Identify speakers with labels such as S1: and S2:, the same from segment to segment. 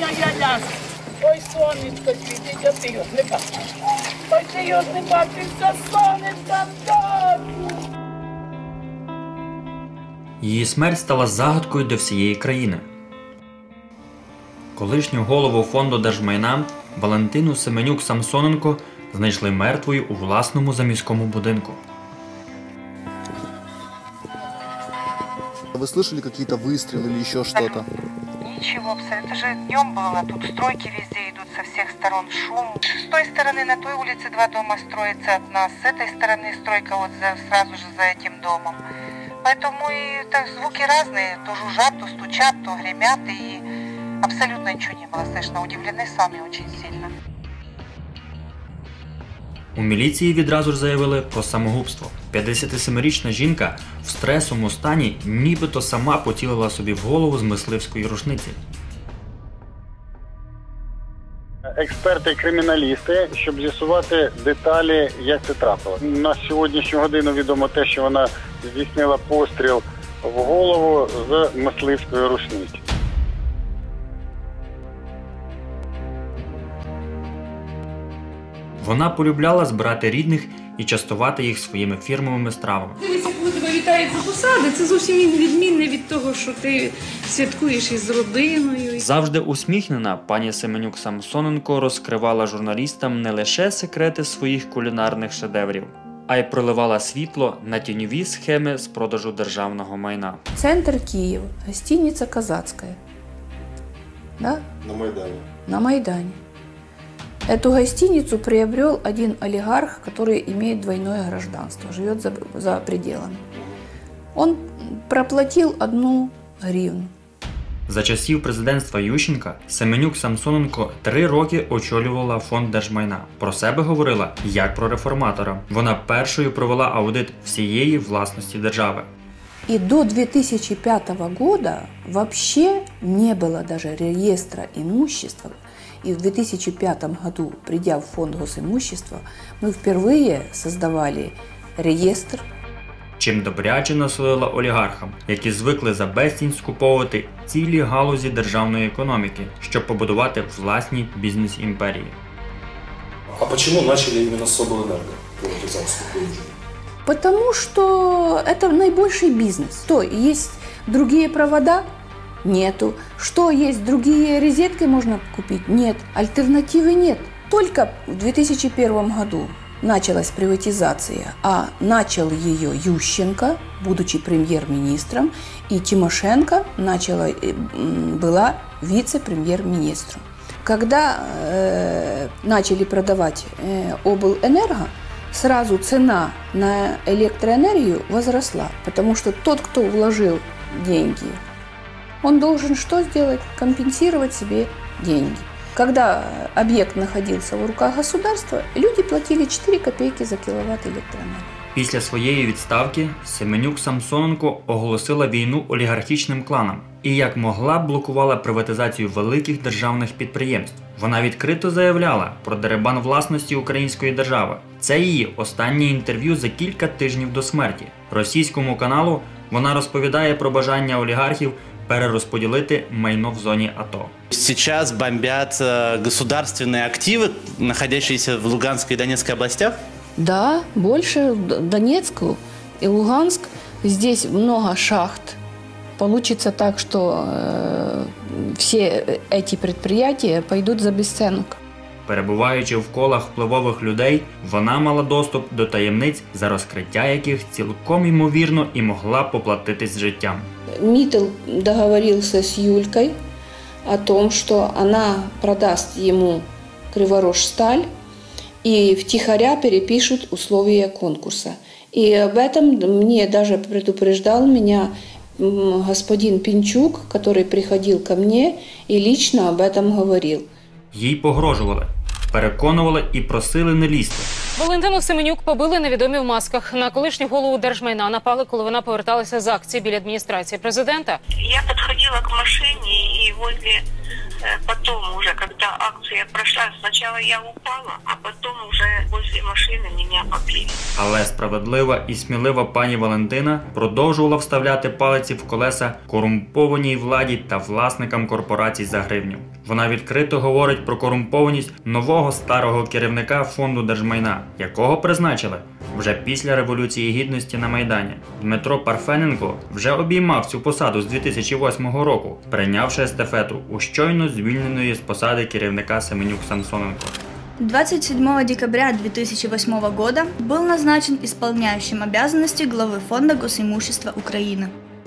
S1: ля-ля-ля. Ой, сонечко світить, а ти його не бачиш. Ой, ти його не бачиш, за сонечком так.
S2: Її смерть стала загадкою для всієї країни. Колишню голову фонду держмайна Валентину Семенюк-Самсоненко знайшли мертвою у власному заміському будинку.
S3: Вы слышали какие-то выстрелы или еще что-то?
S4: Ничего, абсолютно. Это же днем было, тут стройки везде идут со всех сторон, шум. С той стороны на той улице 2 дома строятся от нас, с этой стороны стройка вот сразу же за этим домом. Поэтому и так, звуки разные, то жужжат, то стучат, то гремят, и абсолютно ничего не было слышно. Удивлены сами очень сильно.
S2: У міліції відразу ж заявили про самогубство. 57-річна жінка в стресовому стані нібито сама поцілила собі в голову з мисливської рушниці.
S5: Експерти-криміналісти, щоб з'ясувати деталі, як це трапилося. На сьогоднішню годину відомо те, що вона здійснила постріл в голову з мисливської рушниці.
S2: Вона полюбляла збирати рідних і частувати їх своїми фірмовими стравами.
S6: Дивіться, коли тебе вітають за посади, це зовсім відмінне від того, що ти святкуєш із родиною.
S2: Завжди усміхнена, пані Семенюк-Самсоненко розкривала журналістам не лише секрети своїх кулінарних шедеврів, а й проливала світло на тіньові схеми з продажу державного майна.
S7: Центр Киев, гостиница «Казацкая». Да?
S3: На Майдане.
S7: На Майдане. Эту гостиницу приобрел один олигарх, который имеет двойное гражданство, живет за пределами. Он проплатил 1 гривну.
S2: За часів президентства Ющенка Семенюк-Самсоненко 3 роки очолювала фонд держмайна. Про себе говорила як про реформатора. Вона першою провела аудит всієї власності держави.
S7: И до 2005 года вообще не было даже реестра имущества. И в 2005 году, придя в фонд госимущества, мы впервые создавали реєстр.
S2: Чим добряче насолила олігархам, які звикли за безцінь скуповувати цілі галузі державної економіки, щоб побудувати власні бізнес-імперії.
S8: А почему начали именно с Обленерго приватизацию?
S7: Потому что это наибольший бизнес. То есть другие провода? Нету. Что есть? Другие розетки можно купить? Нет. Альтернативы нет. Только в 2001 году началась приватизация, а начал ее Ющенко, будучи премьер-министром, и Тимошенко была вице-премьер-министром. Когда начали продавать Обленерго, сразу цена на электроэнергию возросла, потому что тот, кто вложил деньги, он должен что сделать? Компенсировать себе деньги. Когда объект находился в руках государства, люди платили 4 копейки за киловатт электроэнергии.
S2: Після своєї відставки Семенюк-Самсоненко оголосила війну олігархічним кланам і як могла блокувала приватизацію великих державних підприємств. Вона відкрито заявляла про дерибан власності української держави. Це її останнє інтерв'ю за кілька тижнів до смерті. Російському каналу вона розповідає про бажання олігархів перерозподілити майно в зоні АТО.
S9: Сейчас бомбят государственные активы, находящиеся в Луганской и Донецкой областях?
S7: Да, больше Донецк и Луганск. Здесь много шахт. Получится так, что все эти предприятия пойдут за бесценок.
S2: Перебуваючи в колах впливових людей, вона мала доступ до таємниць, за розкриття яких цілком ймовірно і могла поплатитись життям.
S7: Миттл договорился с Юлькой о том, что она продаст ему Криворожсталь и втихаря перепишут условия конкурса. И об этом мне даже предупреждал меня господин Пинчук, который приходил ко мне и лично об этом говорил.
S2: Їй погрожували, переконували і просили не лізти.
S10: Валентину Семенюк побили невідомі в масках. На колишню голову держмайна напали, коли вона поверталася з акції біля адміністрації президента.
S4: Я подходила к машине, и потом уже, когда акция прошла, сначала я упала, а потом уже возле машины меня побили.
S2: Але справедлива і смілива пані Валентина продовжувала вставляти палиці в колеса корумпованій владі та власникам корпорацій за гривню. Вона відкрито говорить про корумпованість нового старого керівника фонду держмайна, якого призначили вже після Революції Гідності на Майдані. Дмитро Парфененко вже обіймав цю посаду з 2008 року, прийнявши естафету у щойно звільненої з посади керівника Семенюк-Самсоненко.
S11: 27 декабря 2008 года был назначен исполняющим обязанности главы Фонда госимущества Украины.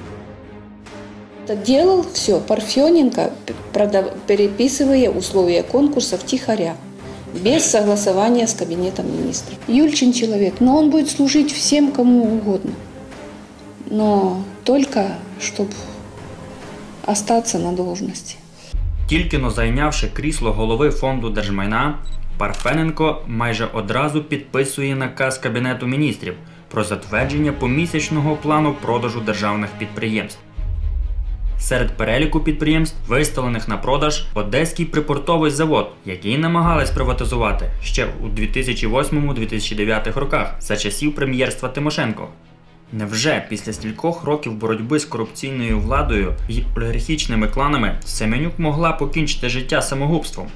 S7: Делал все Парфененко, переписывая условия конкурса втихаря, без согласования с кабинетом министров. Юльчин человек, но он будет служить всем, кому угодно. Но только, чтобы остаться на должности.
S2: Тільки-но зайнявши крісло голови фонду держмайна, Парфененко майже одразу підписує наказ Кабінету міністрів про затвердження помісячного плану продажу державних підприємств. Серед переліку підприємств, виставлених на продаж, Одеський припортовий завод, який намагались приватизувати ще у 2008-2009 роках за часів прем'єрства Тимошенко. Невже після стількох років боротьби з корупційною владою і олігархічними кланами Семенюк могла покінчити життя самогубством?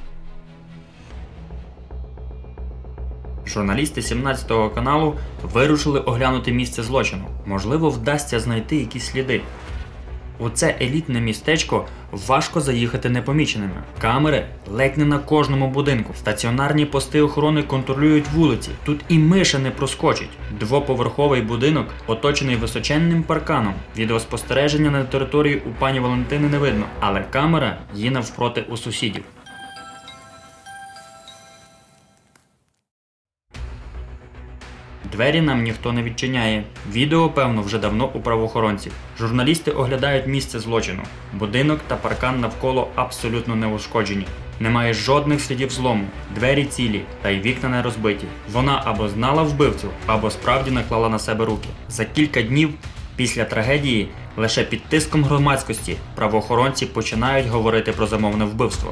S2: Журналісти 17-го каналу вирушили оглянути місце злочину. Можливо, вдасться знайти якісь сліди. У це елітне містечко важко заїхати непоміченими. Камери ледь не на кожному будинку. Стаціонарні пости охорони контролюють вулиці. Тут і миша не проскочить. Двоповерховий будинок оточений височенним парканом. Відеоспостереження на території у пані Валентини не видно, але камера є навпроти у сусідів. Двері нам ніхто не відчиняє. Відео, певно, вже давно у правоохоронців. Журналісти оглядають місце злочину. Будинок та паркан навколо абсолютно не ушкоджені. Немає жодних слідів злому. Двері цілі, та й вікна не розбиті. Вона або знала вбивцю, або справді наклала на себе руки. За кілька днів після трагедії, лише під тиском громадськості, правоохоронці починають говорити про замовне вбивство.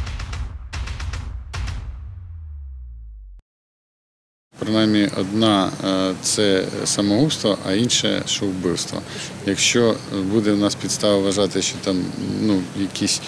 S12: Принаймні одна – це самогубство, а інше – що вбивство. Якщо буде в нас підстава вважати, що там якийсь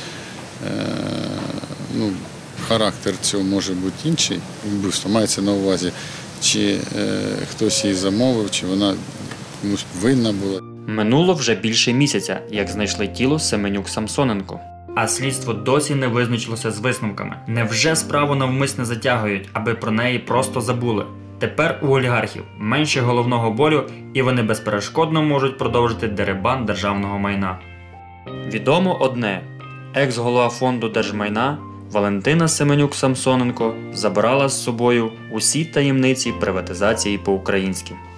S12: характер цього може бути інший, вбивство, мається на увазі, чи хтось її замовив, чи вона комусь винна була.
S2: Минуло вже більше місяця, як знайшли тіло Семенюк-Самсоненко. А слідство досі не визначилося з висновками. Невже справу навмисне затягують, аби про неї просто забули? Тепер у олігархів менше головного болю, і вони безперешкодно можуть продовжити дерибан державного майна. Відомо одне – екс-голова фонду держмайна Валентина Семенюк-Самсоненко забрала з собою усі таємниці приватизації по-українськи.